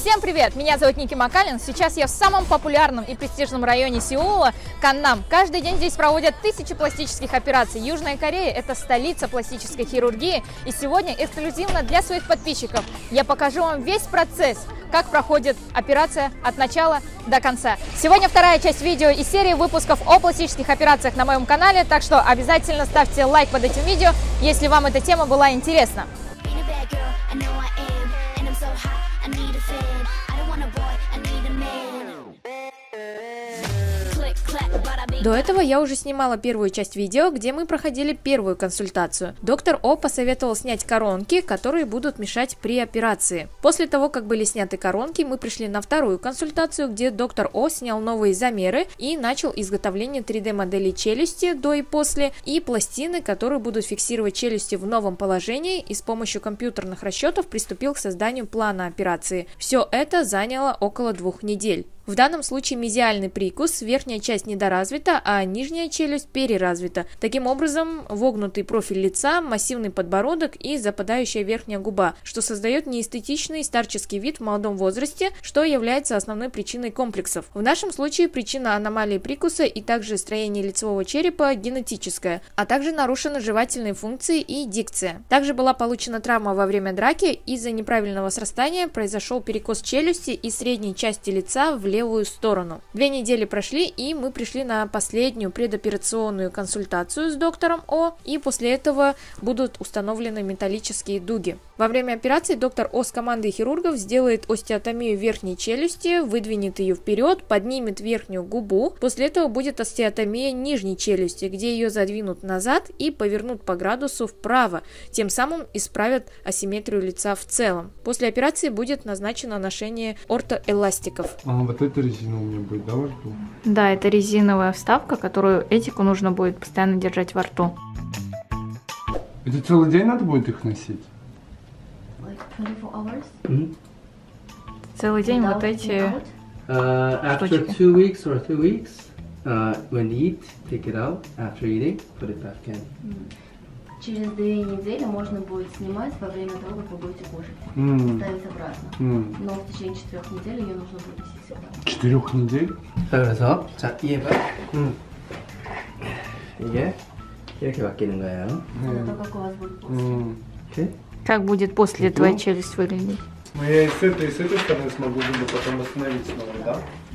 Всем привет! Меня зовут Ники Макалин. Сейчас я в самом популярном и престижном районе Сеула – Каннам. Каждый день здесь проводят тысячи пластических операций. Южная Корея – это столица пластической хирургии. И сегодня эксклюзивно для своих подписчиков я покажу вам весь процесс, как проходит операция от начала до конца. Сегодня вторая часть видео из серии выпусков о пластических операциях на моем канале, так что обязательно ставьте лайк под этим видео, если вам эта тема была интересна. До этого я уже снимала первую часть видео, где мы проходили первую консультацию. Доктор О посоветовал снять коронки, которые будут мешать при операции. После того, как были сняты коронки, мы пришли на вторую консультацию, где доктор О снял новые замеры и начал изготовление 3D-моделей челюсти до и после и пластины, которые будут фиксировать челюсти в новом положении, и с помощью компьютерных расчетов приступил к созданию плана операции. Все это заняло около 2 недель. В данном случае мезиальный прикус, верхняя часть недоразвита, а нижняя челюсть переразвита. Таким образом, вогнутый профиль лица, массивный подбородок и западающая верхняя губа, что создает неэстетичный старческий вид в молодом возрасте, что является основной причиной комплексов. В нашем случае причина аномалии прикуса и также строение лицевого черепа генетическая, а также нарушены жевательные функции и дикция. Также была получена травма во время драки, из-за неправильного срастания произошел перекос челюсти и средней части лица в левую сторону. 2 недели прошли, и мы пришли на последнюю предоперационную консультацию с доктором О, и после этого будут установлены металлические дуги. Во время операции доктор О с командой хирургов сделает остеотомию верхней челюсти, выдвинет ее вперед, поднимет верхнюю губу. После этого будет остеотомия нижней челюсти, где ее задвинут назад и повернут по градусу вправо, тем самым исправят асимметрию лица в целом. После операции будет назначено ношение ортоэластиков. Вот эта резина у меня будет, да, во рту? Да, это резиновая вставка, которую Эдику нужно будет постоянно держать во рту. Это целый день надо будет их носить? Целый день вот эти After 2 weeks or 3 weeks, when you eat, take it out. After eating, put it back in. Через 2 недели можно будет снимать во время того, как вы будете кушать. Ставить обратно. Но в течение 4 недель ее нужно будет носить всегда. 4 недель? 그래서 자, 이해봐. 이게 이렇게 바뀌는 거예요. Это как у вас будет после. Okay. Как будет после твоя челюсть выглядеть? Ну я и с этой стороны смогу зубы потом восстановить снова, да?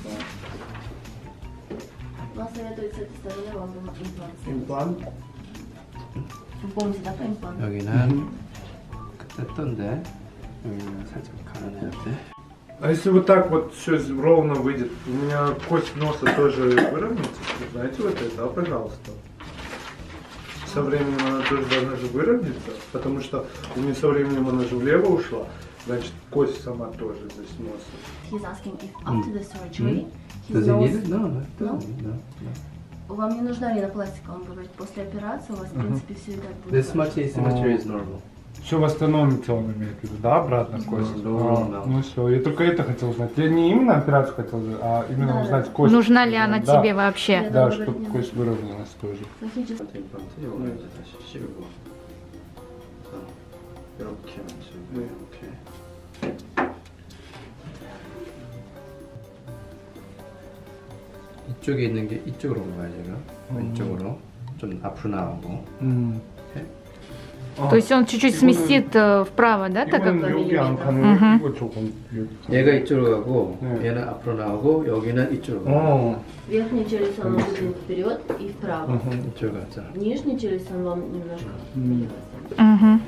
Но советуют с этой стороны вам имплант. Имплант? Вы помните, да, по импланту? 여기는 그때 떴는데 여기는 살짝 갈아내야 돼. А если вот так вот все ровно выйдет, у меня кость носа тоже выровняется? Знаете вот это, да, пожалуйста? Со временем она тоже должна же выровняться, потому что у меня со временем она же влево ушла, значит кость сама тоже здесь носа. He's asking if after the surgery, his Does it nose... need it? No. Вам не нужна ринопластика, он говорит, после операции у вас, в принципе, все и так будет. This much asymmetry is normal. Все восстановится, он имеет в виду, да, обратно кость? Ну все, я только это хотел узнать. Я не именно операцию хотел, а именно узнать кость. Нужна ли она тебе вообще? Да, чтобы кость выровнялась тоже. имплан트 이거 이제 다시 씌우고 이렇게 맞추고 이렇게. 이쪽에 있는 게 이쪽으로 온 거야 지금. 이쪽으로 좀 앞으로 나오고. То есть он чуть-чуть сместит вправо, да, так как? 얘가 이쪽으로 가고 얘는 앞으로 나오고 여기는 이쪽으로 가고. Верхняя челюсть он вам будет вперед и вправо. 이쪽으로 가자. Нижняя челюсть он вам немножко вперед.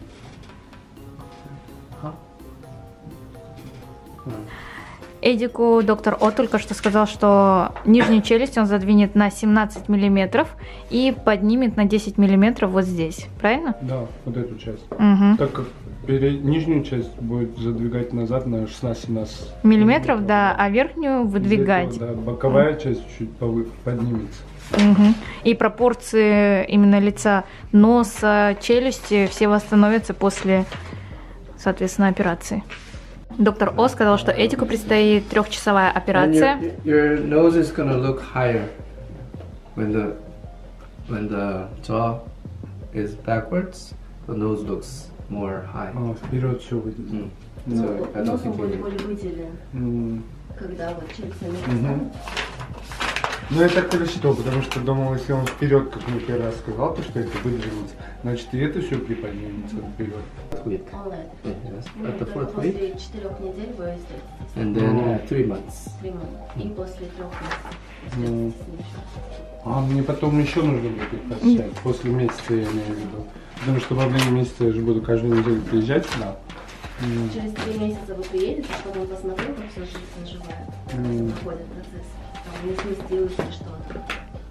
Эдику доктор О только что сказал, что нижнюю челюсть он задвинет на 17 миллиметров и поднимет на 10 миллиметров вот здесь, правильно? Да, вот эту часть. Так как нижнюю часть будет задвигать назад на 16-17 миллиметров, да, а верхнюю выдвигать. Этого, да, боковая часть чуть поднимется. И пропорции именно лица, носа, челюсти все восстановятся после, соответственно, операции. Доктор О сказал, что Эдику предстоит 3-часовая операция. Your nose is gonna look higher when the jaw is backwards. The nose looks more high. Вперед все выйдет. So I don't Носом think будет you более выделен, когда вот челюсть наверх. Ну я так и рассчитывал, потому что думал, если он вперед, как мне первый раз сказал, то что это выдвинется, значит и это все приподнимется вперед. week. Yes. At the fourth После week. 4 недель вы сделаете. And then 3 months. 3 months. И после 3 месяцев. А мне потом еще нужно будет их посещать, после месяца я имею в виду. Потому что во время месяца я же буду каждую неделю приезжать сюда. Через 3 месяца вы приедете, чтобы он посмотрел, как все заживает. Проходит процесс. Там не сместилось или что-то.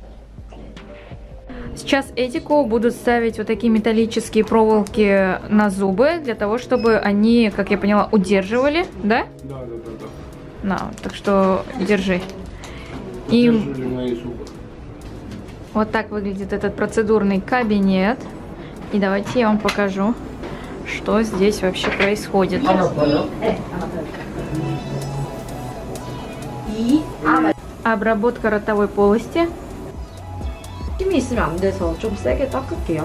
Сейчас Эдику будут ставить вот такие металлические проволоки на зубы, для того, чтобы они, как я поняла, удерживали, да? Да. На, так что держи. И Держали мои зубы. вот так выглядит этот процедурный кабинет. И давайте я вам покажу, что здесь вообще происходит. Обработка ротовой полости. 힘이 있으면 안 돼서 좀 세게 닦을게요.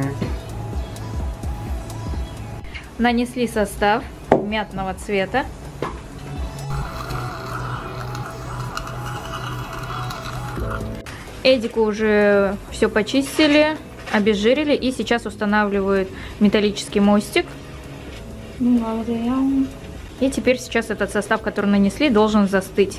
Нанесли состав мятного цвета. Эдику уже все почистили, обезжирили и сейчас устанавливают металлический мостик. И теперь сейчас этот состав, который нанесли, должен застыть.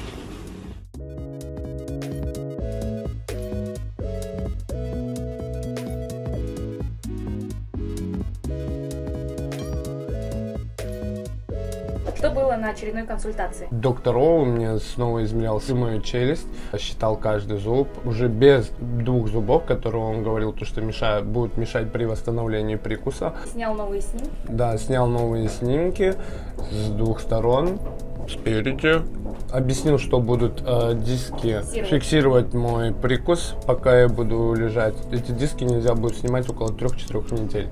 Что было на очередной консультации? Доктор О мне снова измерял мою челюсть, считал каждый зуб, уже без 2 зубов, которые он говорил, то, что будут мешать при восстановлении прикуса. Снял новые снимки? Да, снял новые снимки с 2 сторон, спереди. Объяснил, что будут диски фиксировать мой прикус, пока я буду лежать. Эти диски нельзя будет снимать около 3-4 недель.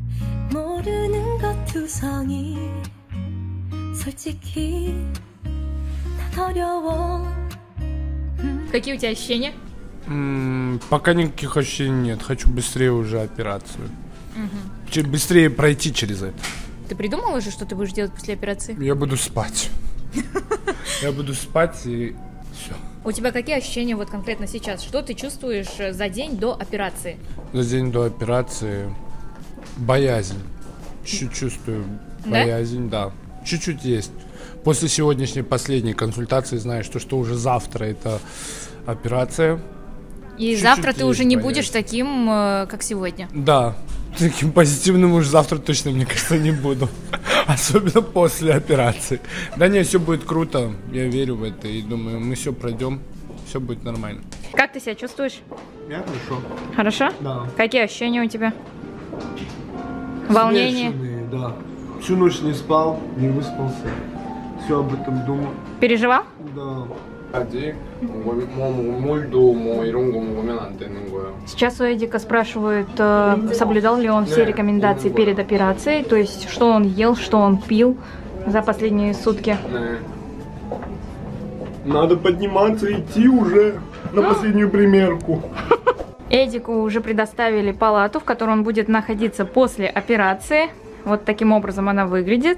Какие у тебя ощущения? Пока никаких ощущений нет. Хочу быстрее уже операцию. Быстрее пройти через это. Ты придумал уже, что ты будешь делать после операции? Я буду спать. Я буду спать и все. У тебя какие ощущения вот конкретно сейчас? Что ты чувствуешь за день до операции? За день до операции боязнь. Чуть чувствую боязнь, да. Чуть-чуть есть. После сегодняшней последней консультации знаешь, что уже завтра это операция. И Чуть-чуть завтра ты уже не боязнь. будешь таким, как сегодня. Да, таким позитивным уже завтра точно, мне кажется, не буду. Особенно после операции. Да не, все будет круто. Я верю в это и думаю, мы все пройдем, все будет нормально. Как ты себя чувствуешь? Я хорошо. Хорошо? Да. Какие ощущения у тебя? Волнение? Смешанные, да. Всю ночь не спал, не выспался. Все об этом думал. Переживал? Да. Сейчас у Эдика спрашивают, соблюдал ли он все рекомендации перед операцией, то есть что он ел, что он пил за последние сутки. Надо подниматься и идти уже на последнюю примерку. Эдику уже предоставили палату, в которой он будет находиться после операции. Вот таким образом она выглядит.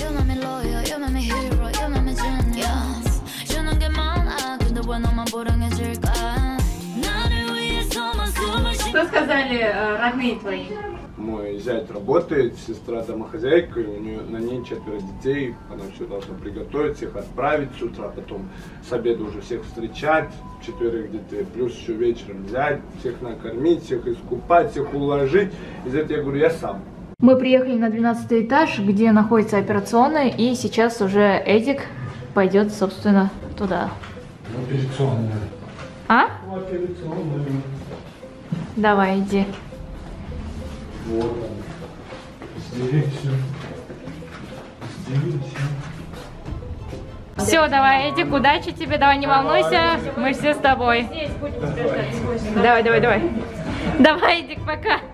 Что сказали родные твои? Мой зять работает, сестра домохозяйка, и на ней 4 детей. Она все должна приготовить, всех отправить с утра, потом с обеда уже всех встречать, 4 детей, плюс еще вечером взять, всех накормить, всех искупать, всех уложить. Из этого я говорю, я сам. Мы приехали на 12 этаж, где находится операционная, и сейчас уже Эдик пойдет, собственно, туда. Операционная. А? Операционная. Давай, иди. Вот он. Здесь все. Здесь все. Все, давай, Эдик, удачи тебе, давай, не волнуйся, мы все с тобой. Давай. Давай, Эдик, пока.